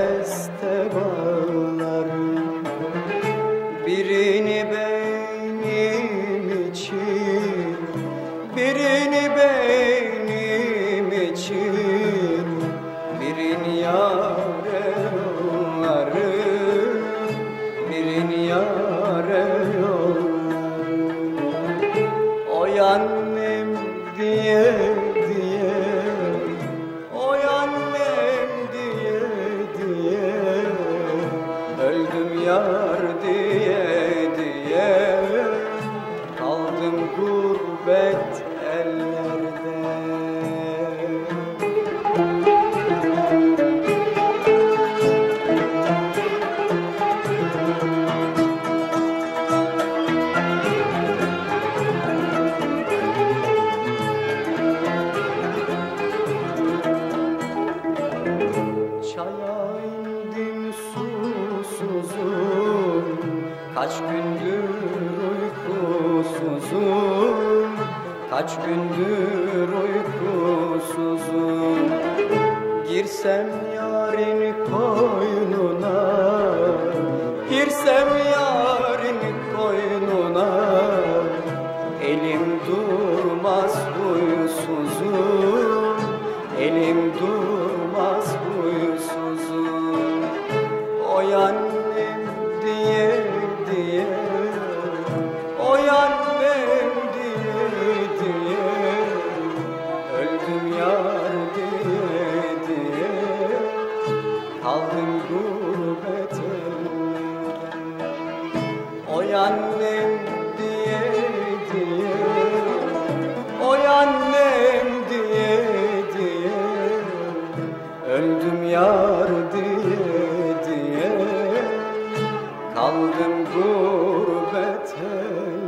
beste bağlarım. Birini benim için, birini benim için, birini yâre yollarım, birini yâre yollarım. Oy annem diye diye, oy annem diye diye, öldüm yar diye diye, kaldım gurbet ellerde. Çaya indim susuzum, kaç gündür uykusuzum, kaç gündür uykusuzum. Girsem yarın koynuna, girsem yarın koynuna, elim durmaz huysuzum, elim durmaz huysuzum. Oy annem diye diye, oy annem diye diye, öldüm yar diye diye, kaldım gurbet ellerde. Oy annem diye diye, oy annem diye diye, öldüm yar diye diye, kaldım gurbet ellerde.